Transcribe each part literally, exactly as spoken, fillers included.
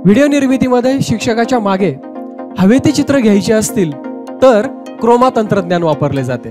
Video निर्मितीमध्ये शिक्षकाच्या मागे हवे ते चित्र घ्यायचे असतील तर क्रोमा तंत्रज्ञान वापरले जाते।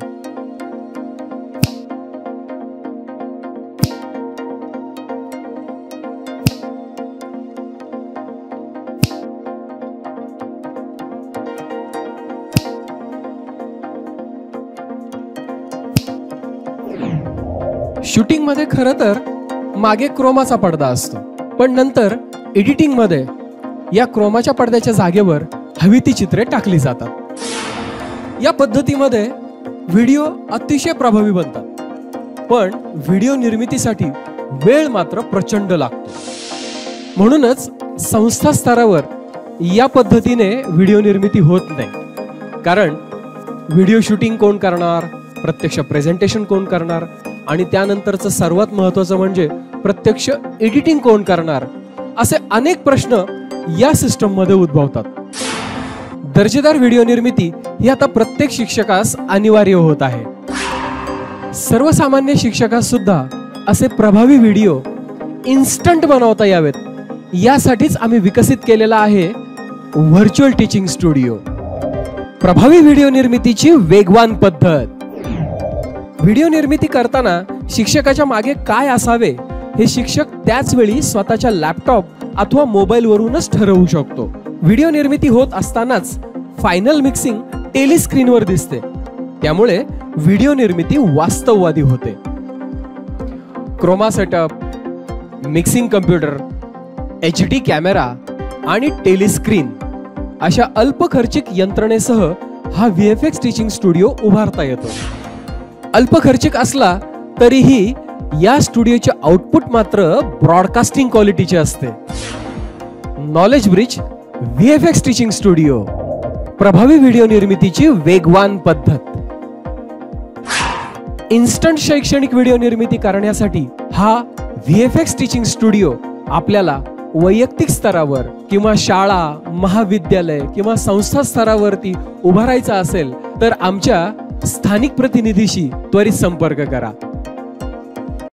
शूटिंग मध्ये खरं तर मागे क्रोमाचा पडदा असतो, पण नंतर एडिटिंग मध्ये या क्रोमाच्या पडद्याच्या जागेवर हवी ती चित्रे टाकली जातात। या पद्धतीमध्ये व्हिडिओ अतिशय प्रभावी बनतात, पण व्हिडिओ निर्मितीसाठी वेळ मात्र प्रचंड लागतो। म्हणूनच संस्था स्तरावर या पद्धतीने व्हिडिओ निर्मिती होत नाही, कारण व्हिडिओ शूटिंग कोण करणार, प्रत्यक्ष प्रेझेंटेशन कोण करणार आणि त्यानंतरचं सर्वात महत्त्वाचं म्हणजे प्रत्यक्ष एडिटिंग कोण करणार, असे अनेक प्रश्न या सिस्टम मध्ये उद्भवतात। दर्जेदार व्हिडिओ निर्मिती ही आता प्रत्येक शिक्षकास अनिवार्य होत आहे। सर्वसामान्य शिक्षकास सुद्धा असे प्रभावी व्हिडिओ इन्स्टंट बनवता यावेत यासाठीच आम्ही विकसित केलेला आहे व्हर्च्युअल टीचिंग स्टुडिओ। प्रभावी व्हिडिओ निर्मितीची वेगवान पद्धत। व्हिडिओ निर्मिती करताना शिक्षकाच्या मागे काय असावे हे शिक्षक त्याच वेळी स्वतःच्या लॅपटॉप अथवा मोबाईल वरूनच ठरवू शकतो। व्हिडिओ निर्मिती होत असतानाच फायनल मिक्सिंग टेली स्क्रीनवर दिसते, त्यामुळे व्हिडिओ निर्मिती वास्तववादी होते। Chroma setup, mixing computer, H D camera आणि टेली स्क्रीन अशा अल्प खर्चिक यंत्रणेसह हा V F X teaching studio उभारता येतो। अल्प खर्चिक असला तरीही या स्टुडिओचे आउटपुट मात्र ब्रॉडकास्टिंग क्वालिटीचे असते। Knowledge bridge V F X teaching studio, प्रभावी व्हिडिओ निर्मितीची वेगवान पद्धत। इन्स्टंट शैक्षणिक व्हिडिओ निर्मिती करण्यासाठी हा V F X teaching studio आपल्याला वैयक्तिक स्तरावर किंवा शाळा, महाविद्यालय किंवा संस्था स्तरावरती उभारायचा असेल तर आमच्या स्थानिक प्रतिनिधीशी त्वरित संपर्क करा।